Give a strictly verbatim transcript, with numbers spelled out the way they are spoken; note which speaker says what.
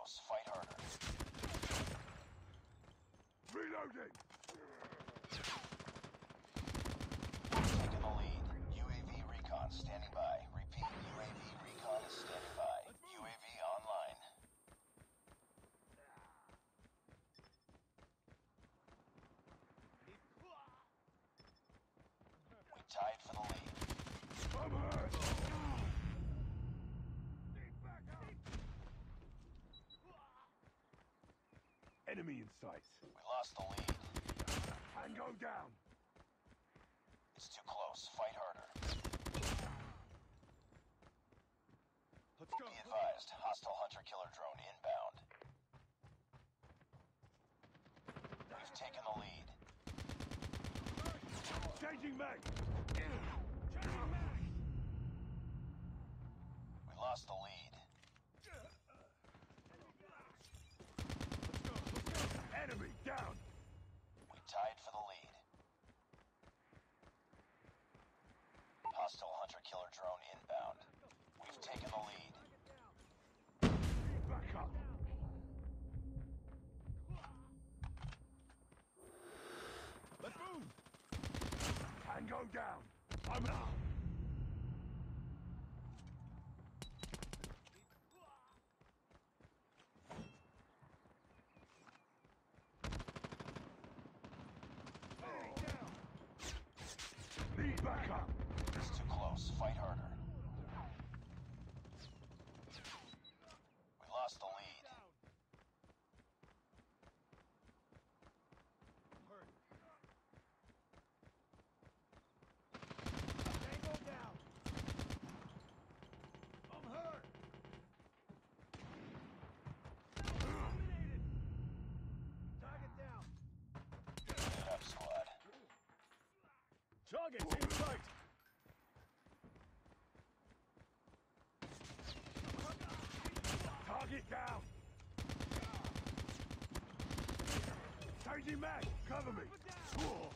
Speaker 1: close. Fight harder.
Speaker 2: Reloading!
Speaker 1: Taking the lead. U A V recon standing by. Repeat, U A V recon is standing by. U A V online. We tied for the lead.
Speaker 2: I'm hurt! Enemy in sight.
Speaker 1: We lost the lead.
Speaker 2: Tango down.
Speaker 1: It's too close. Fight harder.
Speaker 2: Let's go.
Speaker 1: Be advised, hostile hunter-killer drone inbound. We've taken the lead.
Speaker 2: Changing mag.
Speaker 3: Changing mag.
Speaker 1: We lost the lead.
Speaker 2: Enemy down.
Speaker 1: We tied for the lead. Hostile hunter-killer drone inbound. We've taken the lead.
Speaker 2: Back up.
Speaker 3: Let's move.
Speaker 2: Tango down. I'm out. Lead back up.
Speaker 1: It's too close. Fight harder. We lost the lead.
Speaker 3: Hurt. Tango down. I'm hurt. Eliminated. Target down.
Speaker 1: Good up, squad.
Speaker 3: Target in sight.
Speaker 2: Target down. Changing mag. Cover me.